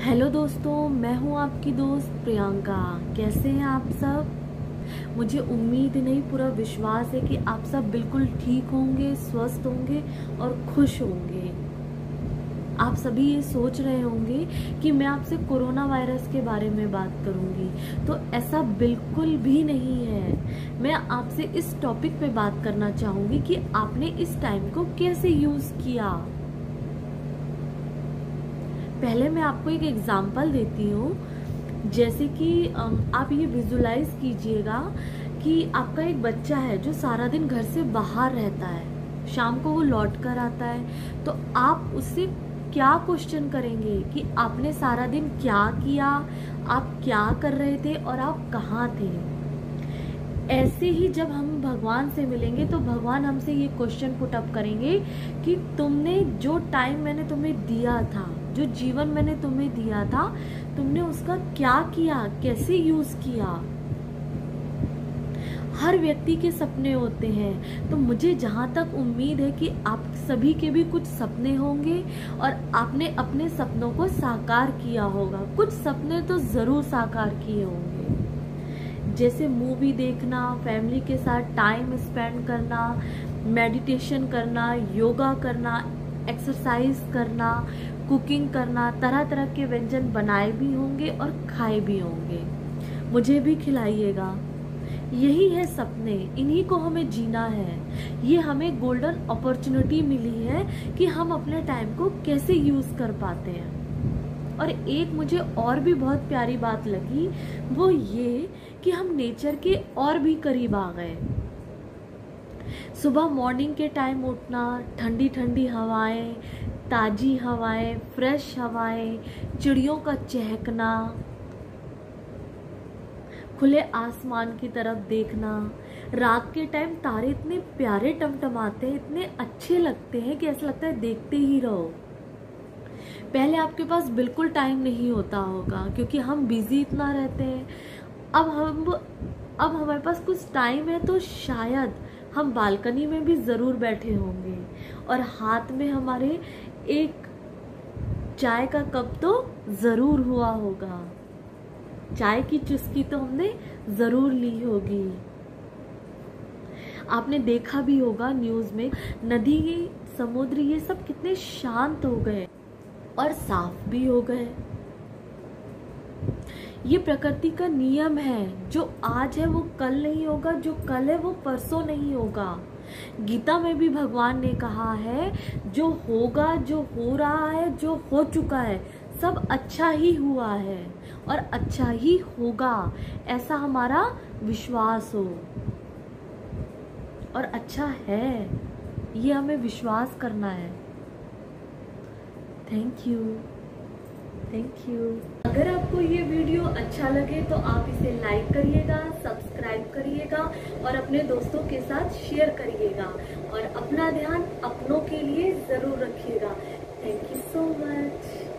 Hello दोस्तों, मैं हूँ आपकी दोस्त प्रियंका। कैसे हैं आप सब? मुझे उम्मीद नहीं, पूरा विश्वास है कि आप सब बिल्कुल ठीक होंगे, स्वस्थ होंगे और खुश होंगे। आप सभी ये सोच रहे होंगे कि मैं आपसे कोरोना वायरस के बारे में बात करूंगी, तो ऐसा बिल्कुल भी नहीं है। मैं आपसे इस टॉपिक पे बात करना चाहूंगी कि आपने इस टाइम को कैसे यूज किया। पहले मैं आपको एक एग्जांपल देती हूँ। जैसे कि आप ये विजुलाइज कीजिएगा कि आपका एक बच्चा है जो सारा दिन घर से बाहर रहता है, शाम को वो लौट कर आता है, तो आप उससे क्या क्वेश्चन करेंगे कि आपने सारा दिन क्या किया, आप क्या कर रहे थे और आप कहाँ थे। ऐसे ही जब हम भगवान से मिलेंगे तो भगवान हमसे ये क्वेश्चन पुट अप करेंगे कि तुमने जो टाइम मैंने तुम्हें दिया था, जो जीवन मैंने तुम्हें दिया था, तुमने उसका क्या किया, कैसे यूज किया। हर व्यक्ति के सपने होते हैं, तो मुझे जहाँ तक उम्मीद है कि आप सभी के भी कुछ सपने होंगे और आपने अपने सपनों को साकार किया होगा। कुछ सपने तो जरूर साकार किए होंगे, जैसे मूवी देखना, फैमिली के साथ टाइम स्पेंड करना, मेडिटेशन करना, योगा करना, एक्सरसाइज करना, कुकिंग करना, तरह तरह के व्यंजन बनाए भी होंगे और खाए भी होंगे। मुझे भी खिलाइएगा। यही है सपने, इन्हीं को हमें जीना है। ये हमें गोल्डन अपॉर्चुनिटी मिली है कि हम अपने टाइम को कैसे यूज कर पाते हैं। और एक मुझे और भी बहुत प्यारी बात लगी, वो ये कि हम नेचर के और भी करीब आ गए। सुबह मॉर्निंग के टाइम उठना, ठंडी ठंडी हवाएं, ताजी हवाएं, फ्रेश हवाएं, चिड़ियों का चहकना, खुले आसमान की तरफ देखना। रात के टाइम तारे इतने प्यारे टमटमाते हैं, इतने अच्छे लगते हैं कि ऐसा लगता है देखते ही रहो। पहले आपके पास बिल्कुल टाइम नहीं होता होगा क्योंकि हम बिजी इतना रहते हैं। अब हमारे पास कुछ टाइम है तो शायद हम बालकनी में भी जरूर बैठे होंगे और हाथ में हमारे एक चाय का कप तो जरूर हुआ होगा। चाय की चुस्की तो हमने जरूर ली होगी। आपने देखा भी होगा न्यूज में, नदी, समुद्र, ये सब कितने शांत हो गए और साफ भी हो गए। ये प्रकृति का नियम है, जो आज है वो कल नहीं होगा, जो कल है वो परसों नहीं होगा। गीता में भी भगवान ने कहा है, जो होगा, जो हो रहा है, जो हो चुका है, सब अच्छा ही हुआ है और अच्छा ही होगा, ऐसा हमारा विश्वास हो। और अच्छा है, ये हमें विश्वास करना है। Thank you, thank you. अगर आपको ये वीडियो अच्छा लगे तो आप इसे लाइक करिएगा, सब्सक्राइब करिएगा और अपने दोस्तों के साथ शेयर करिएगा और अपना ध्यान अपनों के लिए जरूर रखिएगा। Thank you so much.